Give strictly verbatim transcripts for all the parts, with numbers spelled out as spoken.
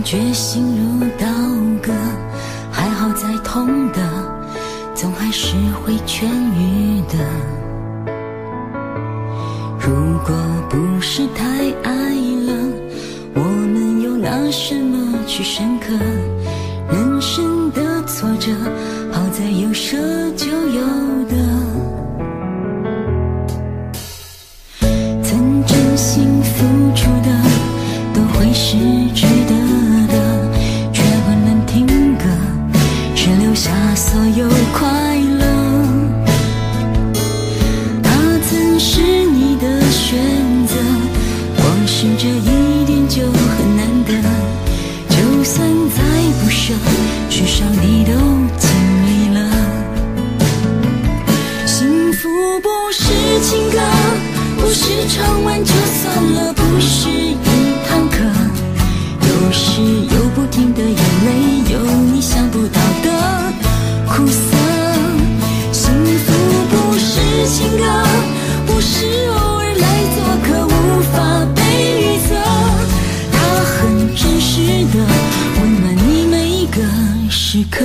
决心如刀割，还好再痛的总还是会痊愈的。如果不是太爱了，我们又拿什么去深刻？人生的挫折好在有舍就有得，曾真心付出的都会是值得的，却不能停格，只留下所有快乐。它曾是你的选择，光是这一点就很难得，就算再不舍，至少你都尽力了。幸福不是情歌，不是唱完就算了，不是一堂课，有时有不停的眼泪，有你想不到的苦涩。幸福不是情歌，不是偶尔来做客，无法被预测，它很真实的温暖你每一个时刻。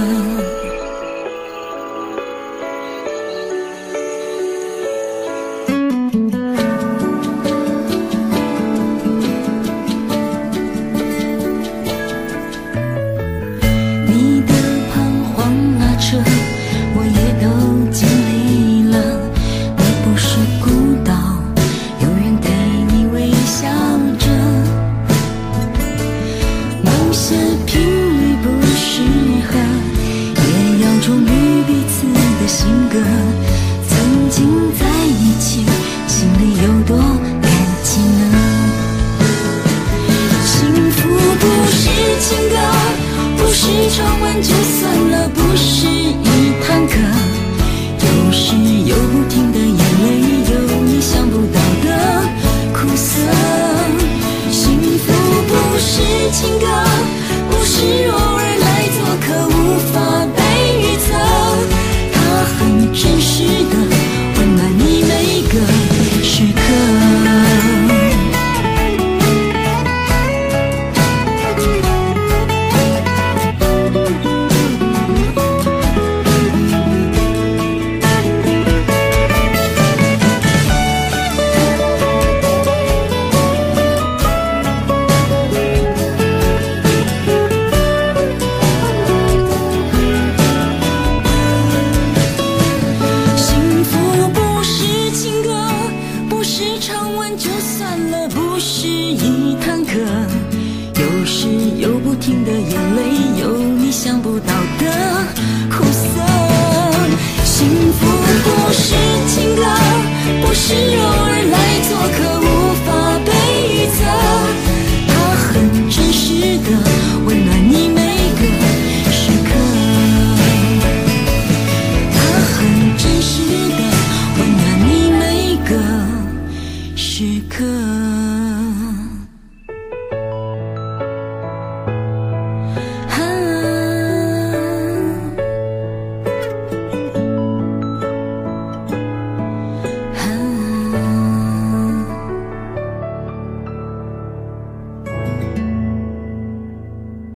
曾经在一起，心里有多感激呢？幸福不是情歌，不是唱完就算了，不是一堂课，有时有不停的眼泪，有你想不到的苦涩。幸福不是情歌，不是偶尔来做客，无法被预测，很真实的温暖你每个时刻。就算了，不是一堂课，有时有不停的眼泪，有你想不到